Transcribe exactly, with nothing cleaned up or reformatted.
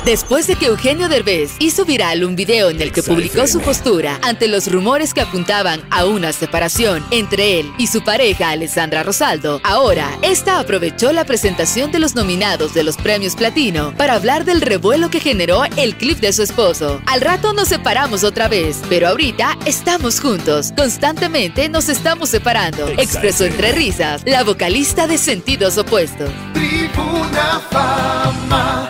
Después de que Eugenio Derbez hizo viral un video en el que publicó su postura ante los rumores que apuntaban a una separación entre él y su pareja Alessandra Rosaldo, ahora esta aprovechó la presentación de los nominados de los premios Platino para hablar del revuelo que generó el clip de su esposo. Al rato nos separamos otra vez, pero ahorita estamos juntos. Constantemente nos estamos separando, expresó entre risas la vocalista de Sentidos Opuestos. Tribuna Fama.